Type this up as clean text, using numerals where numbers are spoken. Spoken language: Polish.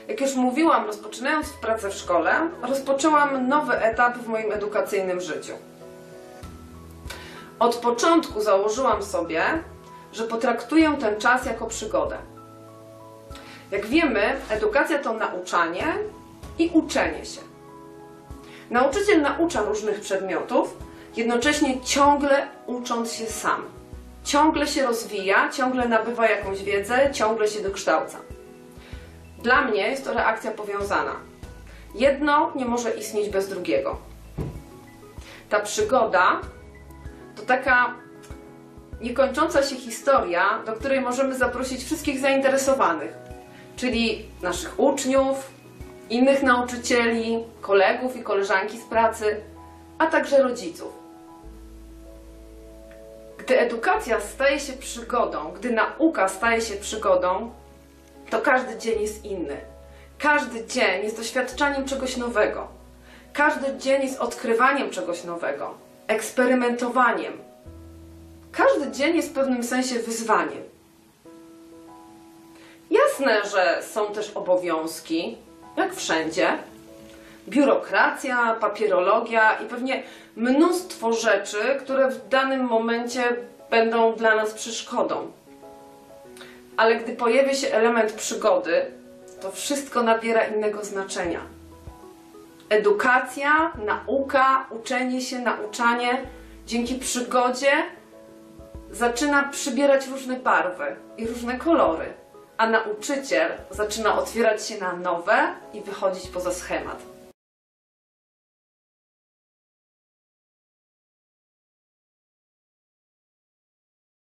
Jak już mówiłam, rozpoczynając pracę w szkole, rozpoczęłam nowy etap w moim edukacyjnym życiu. Od początku założyłam sobie, że potraktuję ten czas jako przygodę. Jak wiemy, edukacja to nauczanie i uczenie się. Nauczyciel naucza różnych przedmiotów, jednocześnie ciągle ucząc się sam. Ciągle się rozwija, ciągle nabywa jakąś wiedzę, ciągle się dokształca. Dla mnie jest to reakcja powiązana. Jedno nie może istnieć bez drugiego. Ta przygoda to taka niekończąca się historia, do której możemy zaprosić wszystkich zainteresowanych, czyli naszych uczniów, innych nauczycieli, kolegów i koleżanki z pracy, a także rodziców. Gdy edukacja staje się przygodą, gdy nauka staje się przygodą, to każdy dzień jest inny. Każdy dzień jest doświadczaniem czegoś nowego. Każdy dzień jest odkrywaniem czegoś nowego, eksperymentowaniem. Każdy dzień jest w pewnym sensie wyzwaniem. Jasne, że są też obowiązki, jak wszędzie, biurokracja, papierologia i pewnie mnóstwo rzeczy, które w danym momencie będą dla nas przeszkodą. Ale gdy pojawia się element przygody, to wszystko nabiera innego znaczenia. Edukacja, nauka, uczenie się, nauczanie dzięki przygodzie zaczyna przybierać różne barwy i różne kolory, a nauczyciel zaczyna otwierać się na nowe i wychodzić poza schemat.